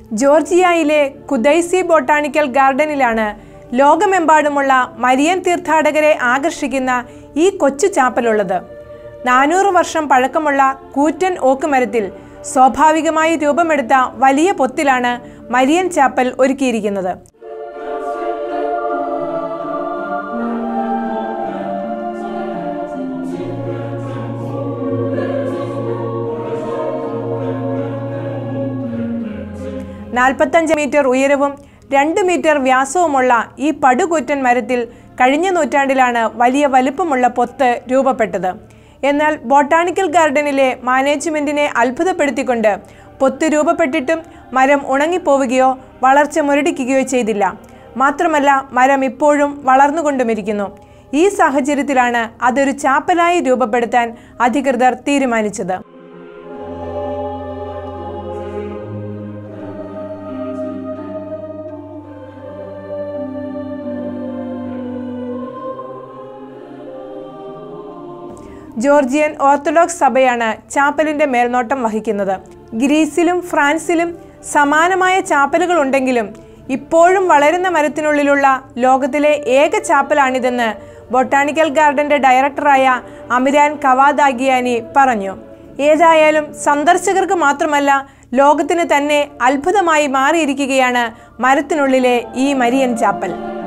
ജോർജിയയിലെ കുദൈസി botanical ഗാർഡനിലാണ് ലോകമെമ്പാടുമുള്ള Marian തീർത്ഥാടകരെ ആകർഷിക്കുന്ന ഈ കൊച്ചു ചാപ്പലുള്ളത്. 400 വർഷം പഴക്കമുള്ള കൂറ്റൻ ഓക്ക് മരത്തിൽ സ്വാഭാവികമായി രൂപമെടുത്ത വലിയ പൊത്തിലാണ് മരിയൻ ചാപ്പൽ ഒരുക്കിയിരിക്കുന്നത്. $45 മീറ്റർ ഉയരവും 2 മീറ്റർ വ്യാസവുമുള്ള ഈ പടുകൂറ്റൻ മരത്തിൽ കഴിഞ്ഞ നൂറ്റാണ്ടിലാണ് വലിയ വലിപ്പമുള്ള പൊത്ത് രൂപപ്പെട്ടത്. എന്നാൽ ബൊട്ടാണിക്കൽ ഗാർഡനിലെ മാനേജ്മെന്റിനെ അത്ഭുതപ്പെടുത്തിക്കൊണ്ട് പൊത്ത് രൂപപ്പെട്ടിട്ടും മരം ഉണങ്ങിപ്പോവുകയോ വളർച്ച മുരടിക്കുകയോ ചെയ്തില്ല. മാത്രമല്ല, മരം ഇപ്പോഴും വളർന്നുകൊണ്ടുമിരിക്കുന്നു. ഈ സാഹചര്യത്തിലാണ് അതൊരു ചാപ്പലായി രൂപപ്പെടുത്താൻ അധികൃതർ തീരുമാനിച്ചത്. ജോർജിയൻ ഓർത്തഡോക്സ് സഭയാണ് ചാപ്പലിന്റെ മേൽനോട്ടം വഹിക്കുന്നത്. ഗ്രീസിലും ഫ്രാൻസിലും സമാനമായ ചാപ്പലുകൾ ഉണ്ടെങ്കിലും ഇപ്പോഴും വളരുന്ന മരത്തിനുള്ളിലുള്ള ലോകത്തിലെ ഏക ചാപ്പലാണിതെന്ന് ബൊട്ടാണിക്കൽ ഗാർഡന്റെ ഡയറക്ടറായ അമിരാൻ കവാദാഗിയാനി പറഞ്ഞു. ഏതായാലും സന്ദർശകർക്ക് മാത്രമല്ല, ലോകത്തിന് തന്നെ അത്ഭുതമായി മാറിയിരിക്കുകയാണ് മരത്തിനുള്ളിലെ ഈ മരിയൻ ചാപ്പൽ.